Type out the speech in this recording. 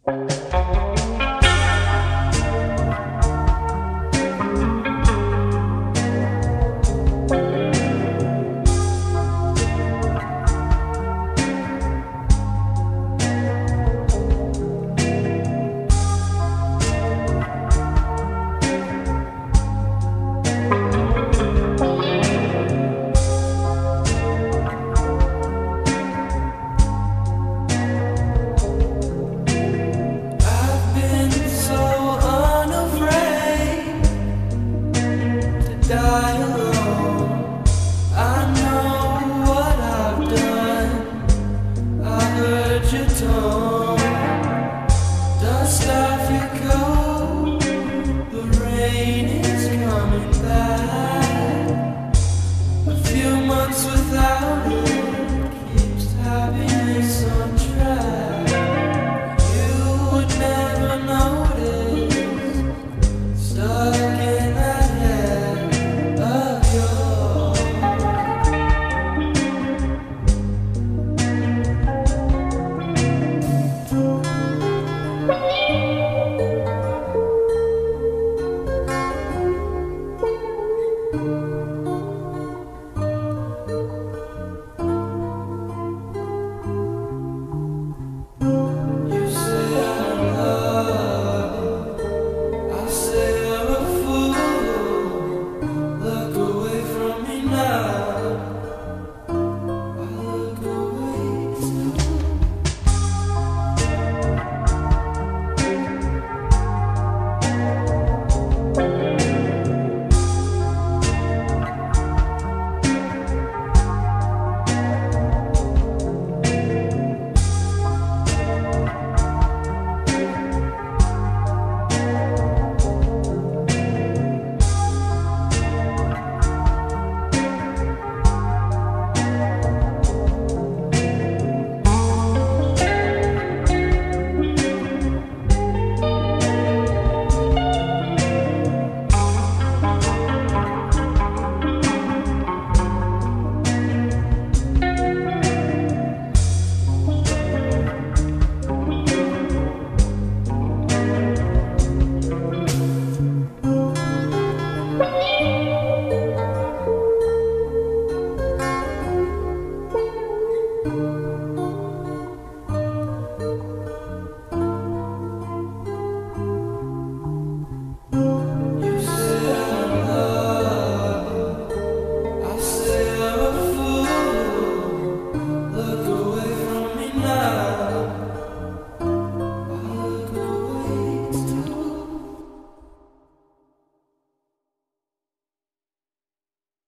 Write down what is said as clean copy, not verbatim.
Die alone. I know what I've done. I heard your tone. Dust off your coat. The rain is coming back. A few months without it keeps happiness on track. You would never know